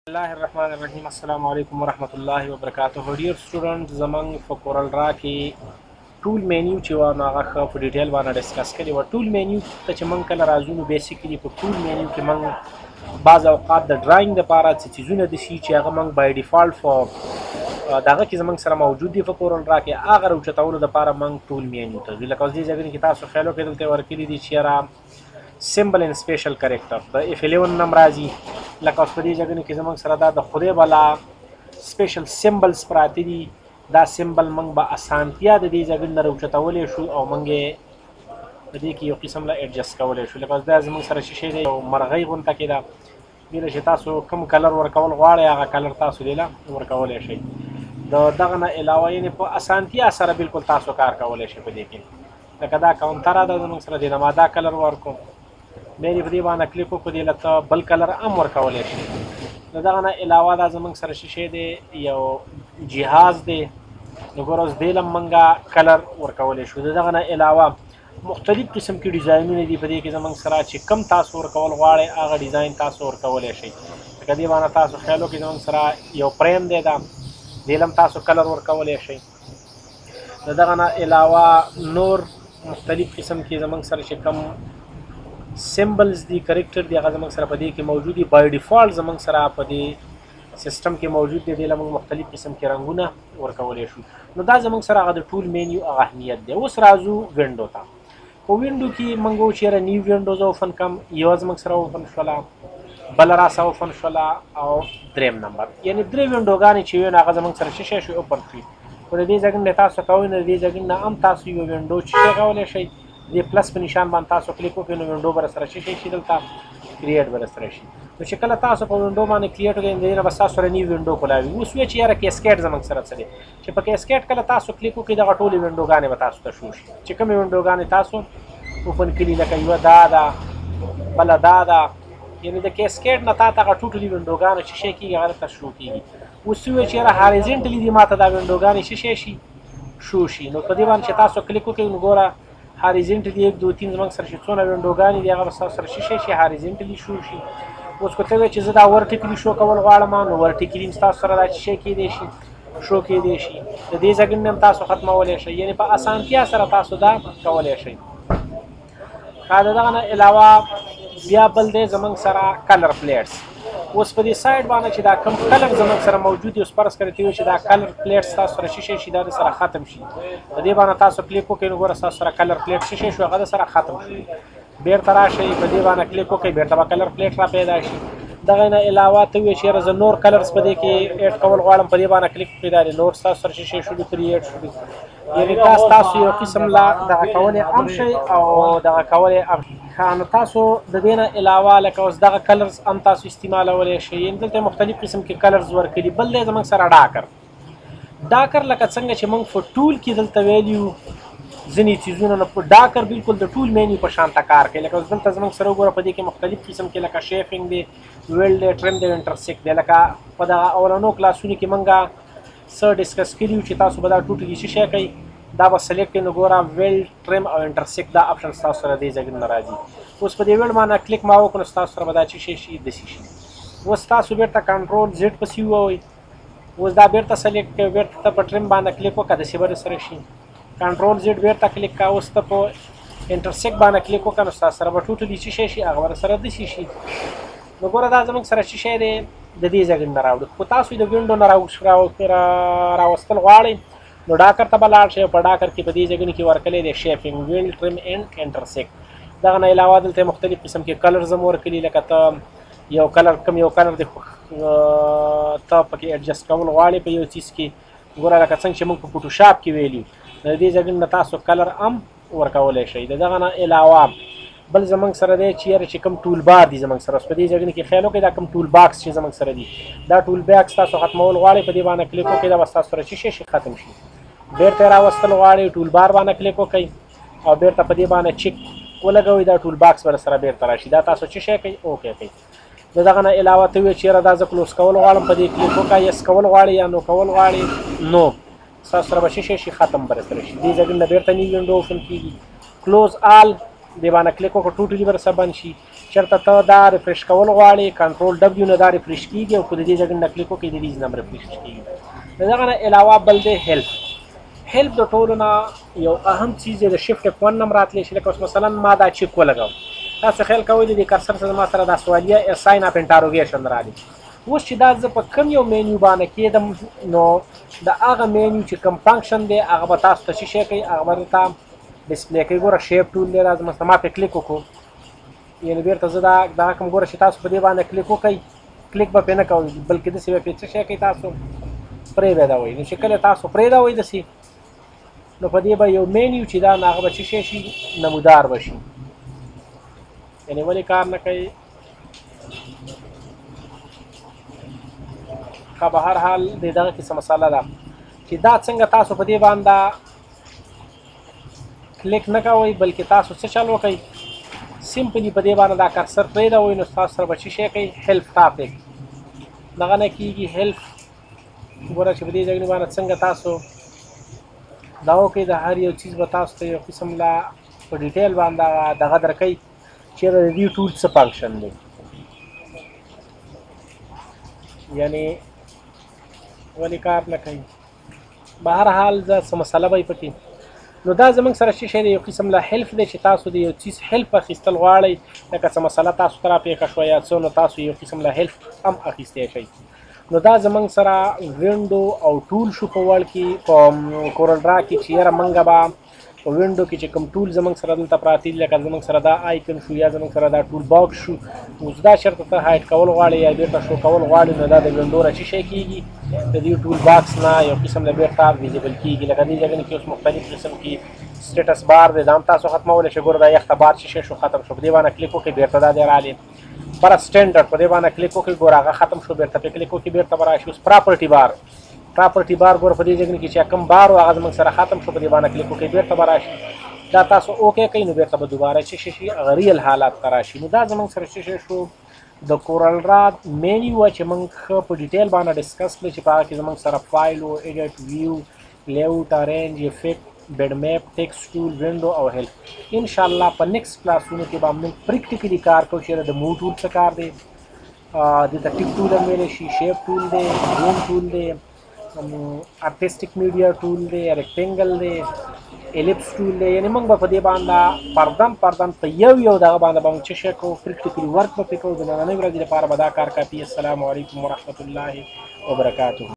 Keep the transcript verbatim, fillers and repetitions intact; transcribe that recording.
الله الرحمن الرحیم. السلام علیکم ورحمۃ الله وبرکاتہ. ډیر سټوډنټ زمنګ په کورل ډرا کې ټول مینیو چې و نو هغه په ډیټیل باندې ډسکس کړي و. ټول مینیو ته چې موږ کله راځو نو بیسیکلی په ټول مینیو کې موږ بعض اوقات د ډراینګ دپاره څه څیزونه دي چې هغه موږ بای ډیفالټ په دغه کې زموږ سره موجود دي په کورل ډرا کې. هغه راوچتولو دپاره موږ ټول مینیو ته ځو. لکه اوس دې ځای کې تاسو خیال وکړئ دلته ورکړي دي چې یاره سمبل ان سپیشل کریکټر د اف الیون نم راځي. لکه اوس په دې ځای کې زموږ سره دا د خدای بلا سپیشل سمبلز پراته دي. دا سمبل موږ به اسانتیا د دې ځای نه راوچتولی شو او موږ یې په دې کې یو قسم له ایډجسټ کولی شو. لکه اوس دا زموږ سره چې شی دی یو مرغۍ غونته کې ده. دې له چې تاسو کوم کلر ورکول غواړئ هغه کلر تاسو دې له ورکولی شئ. د دغه نه علاوه یعنې په اسانتیا سره بالکل تاسو کار کولی شئ په دې کې. لکه دا کاونټره ده زموږ سره دې نه ما دا کلر ورکړو، بیا دې په دې باندې کلیک وکړو، دې له ته بل کلر هم ورکولی شي. د دغه نه علاوه دا زموږ سره چې شی دی یو جهاز دی. نو ګوره اوس دې له موږ کلر ورکولی شو. د دغه نه علاوه مختلف قسم کې ډیزاینونه دي په دې کې زموږ سره چې کم تاسو ورکول غواړئ هغه ډیزاین تاسو ورکولی شئ. لکه دې باندې تاسو خیال وکړئ زموږ سره یو فریم دی، دا دې له هم تاسو کلر ورکولی شئ. د دغه نه علاوه نور مختلف قسم کې زموږ سره چې کم سمبلز دي کریکټر دی هغه زموږ سره په دې کې موجود دي. بای ډیفالټ زموږ سره په دې سیسټم کې موجود دی. دې له موږ مختلف قسم کې رنګونه ورکولی شو. نو دا زموږ سره هغه د ټول مینیو هغه اهمیت دی. اوس راځو وینډو ته. په وینډو کې موږ وایو چې یاره نیو وینډوز اوپن کړم. یوه زموږ سره اوپن شوله، بله راسه اوپن شوله او دریم نمبر، یعنې درې وینډوګانې چې وي نو هغه زموږ سره څه شی شي اوپن شي. خو د دې ځای نه تاسو کوئ نو د دې ځای نه هم تاسو یو وینډو چې شی کولی شئ. د پلس په نشان باندې تاسو کلیک وکړئ نو وینډو به سره شي شي دلته کریټ به سره شي. نو چې کله تاسو په وینډو باندې کریټ وکړئ د دې نه به ستاسو سره نیو وینډو کولاوي. اوس وایي چې یاره کیسکیټ زموږ سره څه دی چې په کیسکیټ کله تاسو کلیک وکړئ دغه ټولې وینډوګانې به تاسو ته شو شي. چې کومې وینډوګانې تاسو اوپن کړي لکه یوه دا ده، بله دا ده، یعنې د کیسکیټ نه تا ته هغه ټوټلي وینډوګانې چې شی کېږي هغه درته شو کېږي. اوس وایي چې یاره هاریزنټلي دي ما ته دا وینډوګانې چې شی شي شو شي. نو په دې باندې چې تاسو کلیک وکړئ نو ګوره هاریزنټلی یک دو تین زموږ سره چې څونه وینډوګانې دي هغه به ستاسو سره شي شي هاریزنټلی شو شي. اوس که ته وایې چې زه دا ورټیکلي شو کول غواړم نو ورټیکلي هم ستاسو سره دا چې شی کیدی شي شو کیدی شي. د دې ځای نه هم تاسو ختمولی شئ، یعنې په اسانتیا سره تاسو دا کولی شئ. که د دغه نه علاوه بیا بل دی زموږ سره کلر پلیټس. اوس په دې سایډ باندې چې دا کم کلر زموږ سره موجود دی، اوس فرض کړئ ته چې دا کلر پلیټس تاسو سره شي شي دا د سره ختم شي. په دې باندې تاسو کلیک وکړئ نو ګوره ستاسو سره کلر پلیټ شي شي شو هغه د سره ختم شي. بیرته راشئ په دې باندې کلیک وکړئ بیرته به کلر پلیټ را پیدا شي. دغه نه علاوه ته وایې چې یاره زه نور کلرز په دې کې ایډ کول غواړم، په دې باندې کلیک وکړئ دا نور ستاسو سره شي شي شو کریټ شو. یعنې دا ستاسو یو قسم لا دغه کولی هم شئ او دغه کولی هم شئ. نو تاسو د دې نه علاوه لکه اوس دغه کلرز هم تاسو استعمالولی شئ. یعنې دلته مختلف قسم کې کلرز ورکړي. بل دی زموږ سره ډاکر. ډاکر لکه څنګه چې موږ په ټول کې دلته ویلي ځینې څیزونه نو په ډاکر بالکل د ټول مینیو په شانته کار کوي. لکه اوس دلته زموږ سره وګوره په دې کې مختلف قسم کې لکه شیفینګ دی، ویل دی، ټرم دی، انټرسیک دی. لکه په دغه اولنو کلاسونو کې موږ څه ډسکس کړي وو چې تاسو به دا ټوټلي څه شی کوئ دا به سلیکټ کړئ. نو ګوره ویل، ټرم او انټرسیک دا اپشن ستاسو سره دې ځای نه راځي. اوس په دې ویل باندې کلیک ما وکړو ستاسو سره به دا څه شی شي داسې شي. اوس تاسو بیرته کنټرول زیډ پسې ووهئ. اوس دا بیرته سلیکټ کړئ، بیرته ته په ټرم باندې کلیک وکړه داسې به سره شي. کنټرول زیډ بیرته کلیک کړه. اوس ته په انټرسیک باندې کلیک وکړه نو ستاسو سره به ټوټلي څه شی شي هغه به سره داسې شي. نو ګوره دا زموږ سره څه شی دی د دې ځای نه راوړو. خو تاسو د وینډو نه راوستل غواړئ نو ډاکر ته به لاړ شئ. په ډاکر کې په دې ځایونو کې ورکړی دی شیفینګ، ویل، ټرم اینډ انټرسیک. دغه نه علاوه دلته مختلف قسم کې کلرز هم ورکړي. لکه ته یو کلر کم یو کلر دی ته پکې ایډجسټ کول غواړئ په یو څیز کې. ګوره لکه څنګه چې موږ په فوټوشاپ کې ویلي د دې ځای نه تاسو کلر هم ورکولی شئ. د دغه نه علاوه بل زموږ سره دی چې یاره چې کوم ټول بار دي زموږ سره. اوس په دې ځای کې خیال وکړئ دا کوم ټول باکس چې زموږ سره دي دا ټول باکس تاسو ختمول غواړئ په دې باندې کلیک وکړئ دا به ستاسو سره څه شی شي ختم شي. بیرته راوستل غواړئ ټول بار باندې کلیک وکړئ او بیرته په دې باندې چیک ولګوئ دا ټول باکس به سره بیرته راشي. دا تاسو څه شی کوئ اوکې کوئ. د دغه نه علاوه ته وایې چې یاره دا زه کلوز کول غواړم، په دې کلیک وکړه. یس کول غواړئ یا نو کول غواړئ نو ستاسو سره به څه شی شي ختم به سره شي. دې ځای نه بیرته نیو وینډو اوپن کېږي. کلوز آل دې باندې کلیک وکړه ټوټلي به سره بند شي. چېرته ته دا ریفرش کول غواړې کنټرول ډبلیو نه دا ریفرش کېږي او که د دې ځای نه کلیک وکړې د دې نه هم ریفرش کېږي. د دغه نه علاوه بل دی هیلپ. هیلپ د ټولو نه یو اهم چیز د شفټ اف ون نه هم راتلی شي. لکه اوس مثلا ما دا چیک ولګوم، تاسو خیال کوئ د دې کرسر سره ما سره دا سوالیه ساین اپ انټاروګیشن راغلی. اوس چې دا زه په کوم یو مینیو باندې کېدم نو د هغه مینیو چې کوم فنکشن دی هغه به تاسو ته څه شی کوي، هغه به درته ډسپلی کوي. ګوره شیپ ټول دی راځه مثلا ما پرې کلیک وکړو، یعنې بیرته زه دا دغه کوم ګوره چې تاسو په دې باندې کلیک وکړئ کلیک به پرې نه کوئ بلکې داسې به پرې څه شی کوي تاسو پرېږدوئ. نو چې کله تاسو پرېږدوئ داسې نو په دې به یو مینیو چې دا نو هغه به څه شی شي نمودار به شي. یعنې ولې کار نه کوي؟ ښه به هر حال د دغه کیسه مسله ده چې دا څنګه تاسو په دې باندې کلیک نه کوئ بلکې تاسو څه چل وکئ سمپلی په دې باندې دا کرسر پرېږدوئ نو تاسو سره به څه شی کوي هیلپ ټاپک دغه نه کېږي. هیلپ ګوره چې په دې ځای باندې څنګه تاسو دا وکئ د هر یو چیز به تاسو ته یو قسم لا په ډیټیل باندې دغه درکوي چې د دې ټول څه فنکشن دی. یعنې ولې کار نه کوي؟ به هر حال زه څه مسله به یې پکې نو دا زموږ سره څه شی دی یو قسم له هیلپ دی چې تاسو د یو چیز هیلپ اخیستل غواړئ. لکه څه مسله تاسو ته راپېښه شوه یا څه نو تاسو یو قسم له هیلپ هم اخیستی شئ. نو دا زموږ سره وینډو او ټول شو په وړ کې په کورل ډرا کې چې یاره موږ به په وینډو کې چې کوم ټول زموږ سره دلته پراته دي لکه زموږ سره دا آیکن شو یا زموږ سره دا ټول باکس شو. اوس دا چېرته ته هایډ کول غواړې یا بیرته شو کول غواړې نو دا د وینډو نه څه شی کېږي د دې ټول باکس نه یو قسم له بیرته ویزیبل کېږي. لکه دې ځای کې اوس مختلف قسم کې سټیټس بار دی دا هم تاسو ختمولی شئ. ګوره دا یخته بار څه شی شو ختم شو په دې باندې کلیک وکړئ بیرته دا دی راغلی. بره سټنډرډ په دې باندې کلیک وکړئ ګوره هغه ختم شو بیرته پرې کلیک وکړئ بیرته به راشي. اوس پراپرټي بار پراپرټي بار ګوره په دې ځای کې چې کوم بار و هغه زموږ سره ختم شو په دې باندې کلیک وکړئ بیرته به راشي. دا تاسو اوکې کوئ نو بیرته به دوباره څه شي هغه ریل حالات ته راشي. نو دا زموږ سره څه شی شو د کورل ډرا مینیو وه چې موږ ښه په ډیټیل باندې ډسکس کړی چې په هغه کې زموږ سره فایل و ایډیټ ویو لیاوټ ارینج افیکټ بیډ میپ ټیکسټ ټول وینډو او هیلپ. انشاءالله په نیکسټ کلاسونو کې به موږ پریکټیکلي کار کوو چې د مو ټول څه کار دی دلته ټیک ټول هم ویلی شي شیپ ټول دی زوم ټول دی ارټسټیک میډیا ټول دی ریکټینګل دی الیپس ټول دی. یعنې موږ به په دې باندې پردن پردن په یو یو دغه باندې به موږ څه شی کوو پریکټیکلي ورک به پرې کوو. د نننۍ ورځې لپاره به دا کار کافي. السلام علیکم ورحمة الله وبرکاته.